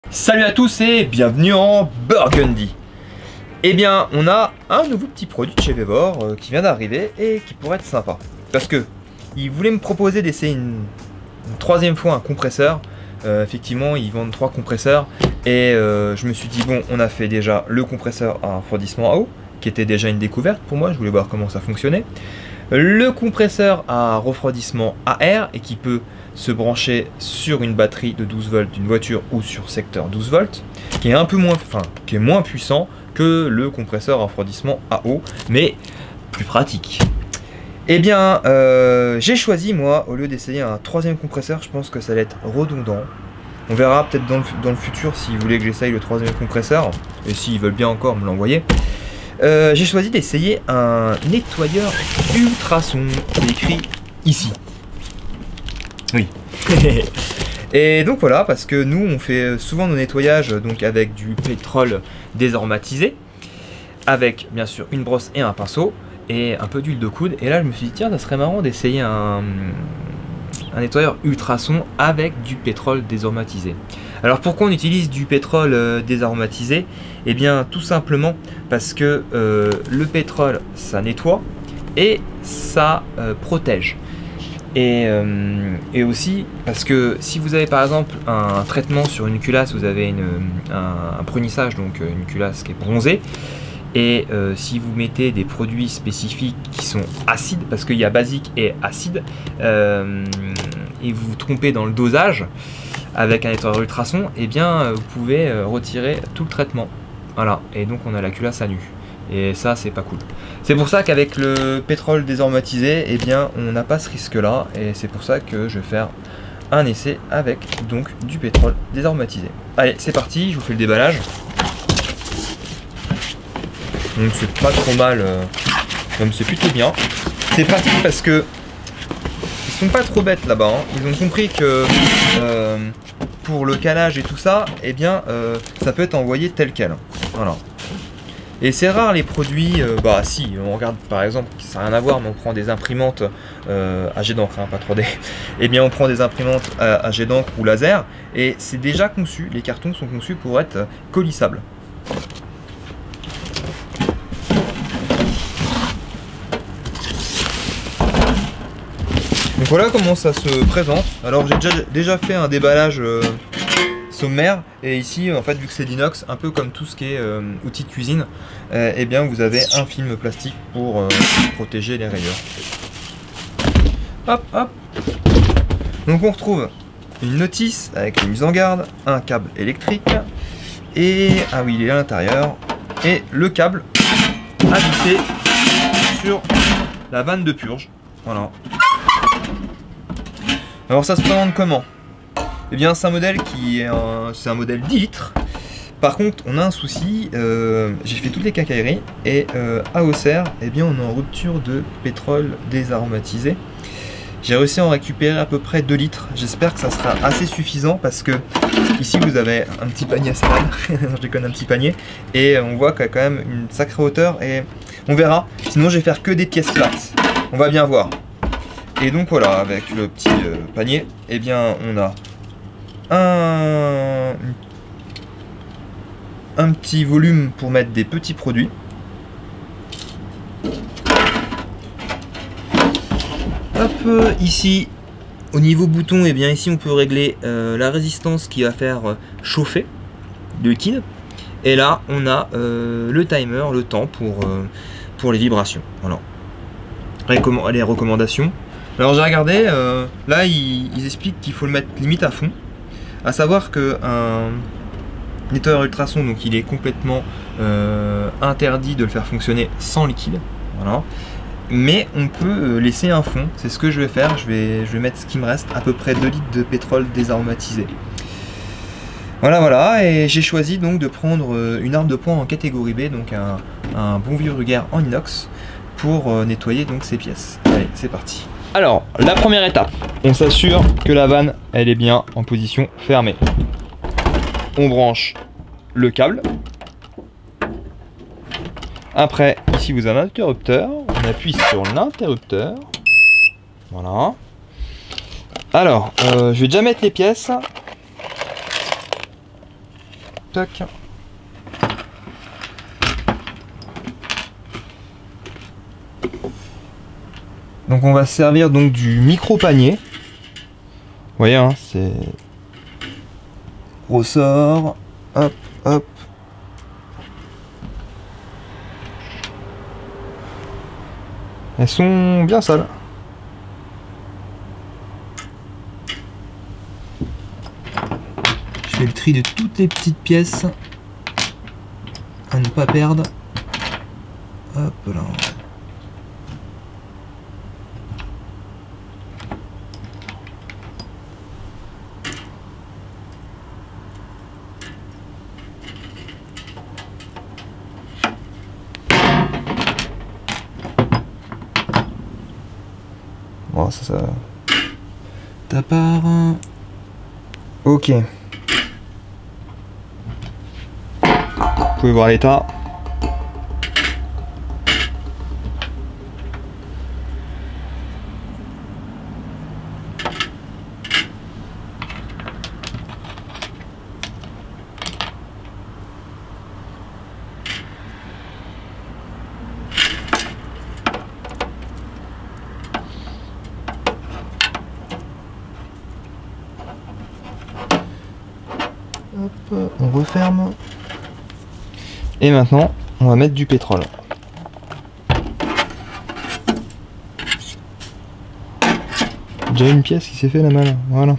Salut à tous et bienvenue en Burgundy. Eh bien, on a un nouveau petit produit de chez Vevor qui vient d'arriver et qui pourrait être sympa. Parce que ils voulaient me proposer d'essayer une troisième fois un compresseur. Effectivement, ils vendent 3 compresseurs et je me suis dit bon, on a fait déjà le compresseur à refroidissement à eau, qui était déjà une découverte pour moi. Je voulais voir comment ça fonctionnait. Le compresseur à refroidissement à air et qui peut se brancher sur une batterie de 12 volts d'une voiture ou sur secteur 12 volts, qui est un peu moins, qui est moins puissant que le compresseur à refroidissement à eau, mais plus pratique. Eh bien, j'ai choisi moi, au lieu d'essayer un troisième compresseur, je pense que ça va être redondant. On verra peut-être dans le futur s'ils voulaient que j'essaye le troisième compresseur, et s'ils veulent bien encore me l'envoyer. J'ai choisi d'essayer un nettoyeur ultrason, qui est écrit ici. Oui. Et donc voilà, parce que nous on fait souvent nos nettoyages donc avec du pétrole désaromatisé, avec bien sûr une brosse et un pinceau et un peu d'huile de coude. Et là je me suis dit tiens, ça serait marrant d'essayer un nettoyeur ultrason avec du pétrole désaromatisé. Alors pourquoi on utilise du pétrole désaromatisé? Eh bien tout simplement parce que le pétrole ça nettoie et ça protège. Et aussi parce que si vous avez par exemple un traitement sur une culasse, vous avez un brunissage, donc une culasse qui est bronzée, et si vous mettez des produits spécifiques qui sont acides, parce qu'il y a basique et acide, et vous vous trompez dans le dosage avec un nettoyeur ultrason, et bien vous pouvez retirer tout le traitement. Voilà, et donc on a la culasse à nu. Et ça c'est pas cool. C'est pour ça qu'avec le pétrole désaromatisé, eh bien on n'a pas ce risque là, et c'est pour ça que je vais faire un essai avec donc du pétrole désaromatisé. Allez, c'est parti, je vous fais le déballage. Donc c'est pas trop mal, comme c'est plutôt bien. C'est pratique parce que ils sont pas trop bêtes là-bas, hein. Ils ont compris que pour le calage et tout ça, eh bien ça peut être envoyé tel quel. Voilà. Et c'est rare les produits, bah si, on regarde par exemple, ça n'a rien à voir, mais on prend des imprimantes à jet d'encre, hein, pas 3D, et bien on prend des imprimantes à jet d'encre ou laser, et c'est déjà conçu, les cartons sont conçus pour être colissables. Donc voilà comment ça se présente. Alors j'ai déjà fait un déballage sommaire, et ici en fait vu que c'est l'inox, un peu comme tout ce qui est outils de cuisine, et bien vous avez un film plastique pour protéger les rayures. Hop hop. Donc on retrouve une notice avec une mise en garde, un câble électrique, et ah oui il est à l'intérieur, et le câble à visser sur la vanne de purge. Voilà. Alors ça se présente comment? Eh bien c'est un modèle qui est un modèle 10 litres. Par contre on a un souci, j'ai fait toutes les quincailleries et à Auxerre, eh bien on est en rupture de pétrole désaromatisé. J'ai réussi à en récupérer à peu près 2 litres. J'espère que ça sera assez suffisant parce que ici vous avez un petit panier à salade, je déconne, un petit panier, et on voit qu'il y a quand même une sacrée hauteur, et on verra. Sinon je vais faire que des pièces plates, on va bien voir. Et donc voilà, avec le petit panier, eh bien on a un petit volume pour mettre des petits produits. Hop, ici au niveau bouton, et bien ici on peut régler la résistance qui va faire chauffer le liquide, et là on a le timer, le temps pour les vibrations. Voilà. Les recommandations. Alors j'ai regardé, là ils expliquent qu'il faut le mettre limite à fond. À savoir que un nettoyeur ultrason, donc il est complètement interdit de le faire fonctionner sans liquide. Voilà. Mais on peut laisser un fond, c'est ce que je vais faire. Je vais mettre ce qui me reste, à peu près 2 litres de pétrole désaromatisé. Voilà, et j'ai choisi donc de prendre une arme de poing en catégorie B, donc un bon vieux Ruger en inox, pour nettoyer donc ces pièces. Allez, c'est parti. Alors, la première étape, on s'assure que la vanne, elle est bien en position fermée. On branche le câble. Après, ici vous avez un interrupteur. On appuie sur l'interrupteur. Voilà. Alors, je vais déjà mettre les pièces. Tac. Donc on va se servir donc du micro panier. Vous voyez, hein, c'est ressort, hop, hop. Elles sont bien sales. Je fais le tri de toutes les petites pièces à ne pas perdre. Hop là. Bon, ça... Ta part... Ok. Vous pouvez voir l'état. Hop, on referme. Et maintenant, on va mettre du pétrole. Déjà une pièce qui s'est fait la malle, voilà.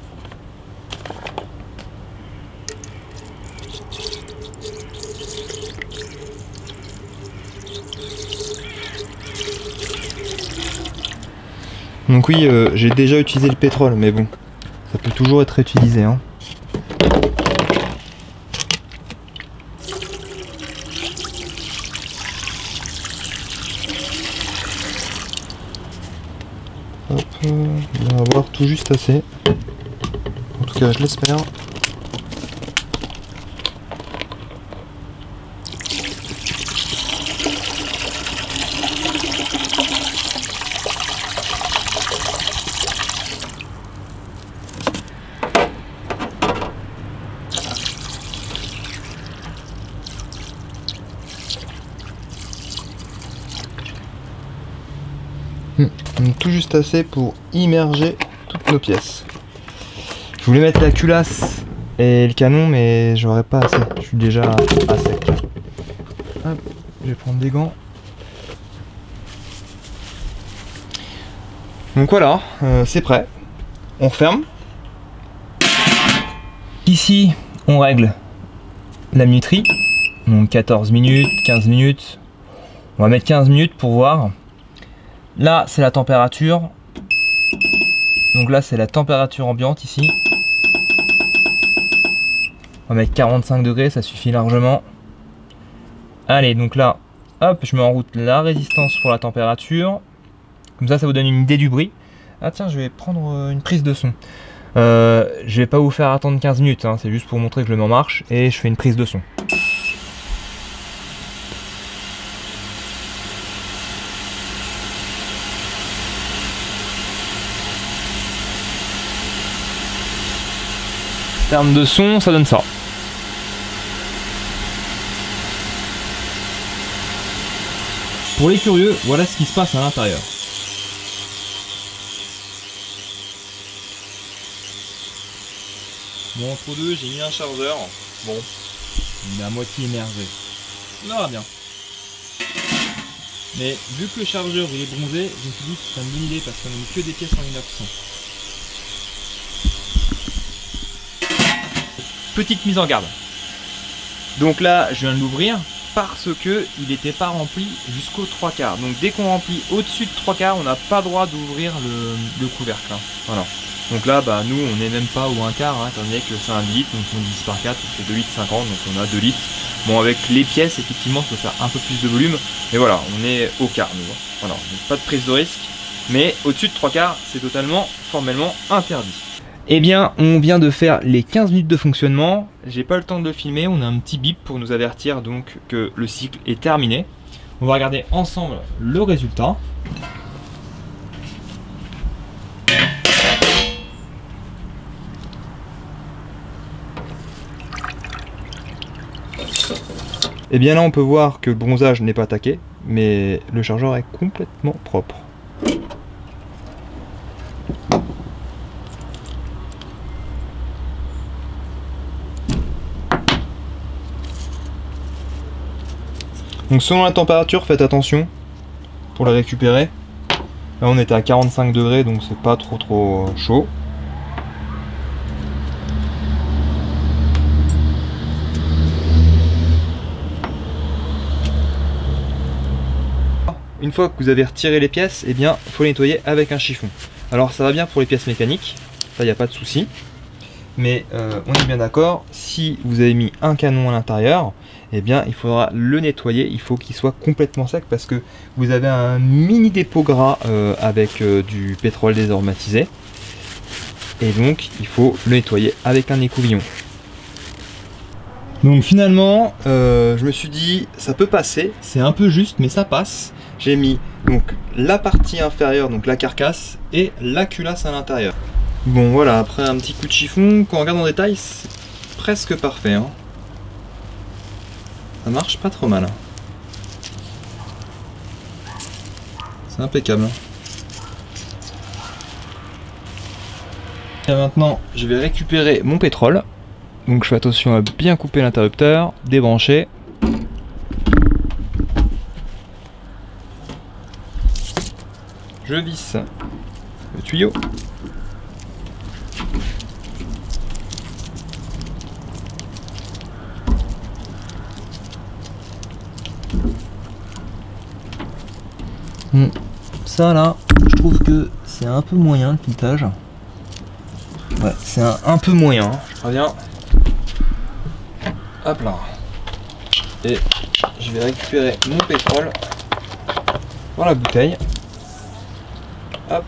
Donc oui, j'ai déjà utilisé le pétrole, mais bon, ça peut toujours être réutilisé, hein. Hop, on va avoir tout juste assez. En tout cas, je l'espère. Tout juste assez pour immerger toutes nos pièces. Je voulais mettre la culasse et le canon, mais j'aurais pas assez. Je suis déjà à sec. Hop, je vais prendre des gants. Donc voilà, c'est prêt. On referme. Ici, on règle la minuterie. Donc 14 minutes, 15 minutes. On va mettre 15 minutes pour voir. Là, c'est la température. Donc là, c'est la température ambiante ici. On va mettre 45 degrés, ça suffit largement. Allez, donc là, hop, je mets en route la résistance pour la température. Comme ça vous donne une idée du bruit. Ah tiens, je vais prendre une prise de son. Je vais pas vous faire attendre 15 minutes, hein, c'est juste pour montrer que je le mets en marche. Et je fais une prise de son. En termes de son, ça donne ça. Pour les curieux, voilà ce qui se passe à l'intérieur. Bon, entre deux, j'ai mis un chargeur. Bon, il est à moitié émergé. On verra bien. Mais vu que le chargeur il est bronzé, je me suis dit que ce serait une bonne idée parce qu'on a mis que des pièces en inox. Petite mise en garde. Donc là, je viens de l'ouvrir parce que il n'était pas rempli jusqu'au 3/4. Donc dès qu'on remplit au-dessus de 3/4, on n'a pas le droit d'ouvrir le couvercle. Hein. Voilà. Donc là, bah, nous, on n'est même pas au 1/4, hein, étant donné que c'est un litre, donc on divise par 4, c'est 2,50 litres, donc on a 2 litres. Bon, avec les pièces, effectivement, ça peut faire un peu plus de volume, mais voilà, on est au quart, nous. Hein. Voilà, donc pas de prise de risque, mais au-dessus de 3/4, c'est totalement, formellement interdit. Eh bien, on vient de faire les 15 minutes de fonctionnement. J'ai pas le temps de le filmer, on a un petit bip pour nous avertir donc que le cycle est terminé. On va regarder ensemble le résultat. Et bien là on peut voir que le bronzage n'est pas attaqué, mais le chargeur est complètement propre. Donc selon la température, faites attention pour la récupérer. Là on était à 45 degrés, donc c'est pas trop chaud. Une fois que vous avez retiré les pièces, eh bien il faut les nettoyer avec un chiffon. Alors ça va bien pour les pièces mécaniques, ça il n'y a pas de souci. Mais on est bien d'accord, si vous avez mis un canon à l'intérieur, eh bien il faudra le nettoyer, il faut qu'il soit complètement sec parce que vous avez un mini dépôt gras avec du pétrole désaromatisé. Et donc il faut le nettoyer avec un écouvillon. Donc finalement, je me suis dit ça peut passer, c'est un peu juste mais ça passe. J'ai mis donc la partie inférieure, donc la carcasse, et la culasse à l'intérieur. Bon voilà, après un petit coup de chiffon, quand on regarde en détail, c'est presque parfait. Hein. Ça marche pas trop mal. Hein. C'est impeccable. Hein. Et maintenant, je vais récupérer mon pétrole. Donc je fais attention à bien couper l'interrupteur, débrancher. Je visse le tuyau. Ça là, je trouve que c'est un peu moyen le filetage. Ouais, c'est un peu moyen, je préviens. Hop là. Et je vais récupérer mon pétrole dans la bouteille. Hop.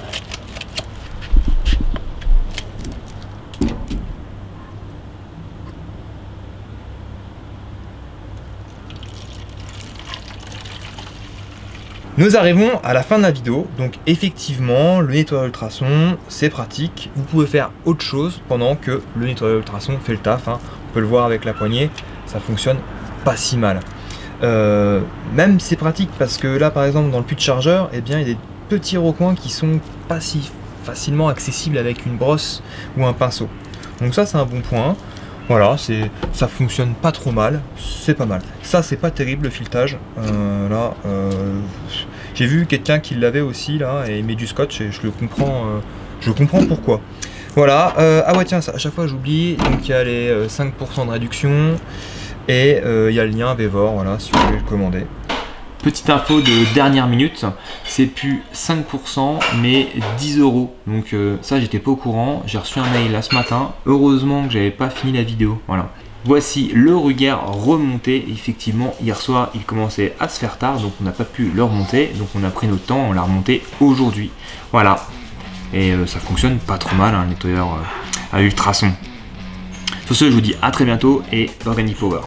Nous arrivons à la fin de la vidéo, donc effectivement le nettoyage ultrason c'est pratique, vous pouvez faire autre chose pendant que le nettoyage ultrason fait le taf, hein. On peut le voir avec la poignée, ça fonctionne pas si mal. Même c'est pratique parce que là par exemple dans le puits de chargeur, eh bien, il y a des petits recoins qui sont pas si facilement accessibles avec une brosse ou un pinceau. Donc ça c'est un bon point. Voilà, ça fonctionne pas trop mal, c'est pas mal. Ça c'est pas terrible le filetage. Là, j'ai vu quelqu'un qui l'avait aussi là et il met du scotch et je comprends pourquoi. Voilà, ah ouais tiens, ça, à chaque fois j'oublie, donc il y a les 5% de réduction et il y a le lien Vevor, voilà, si vous voulez le commander. Petite info de dernière minute, c'est plus 5% mais 10 €. Donc ça j'étais pas au courant, j'ai reçu un mail là ce matin, heureusement que j'avais pas fini la vidéo. Voilà. Voici le Ruger remonté, effectivement hier soir il commençait à se faire tard donc on n'a pas pu le remonter, donc on a pris notre temps, on l'a remonté aujourd'hui. Voilà, et ça fonctionne pas trop mal, hein, le nettoyeur à ultrasons. Sur ce je vous dis à très bientôt et Organic Power.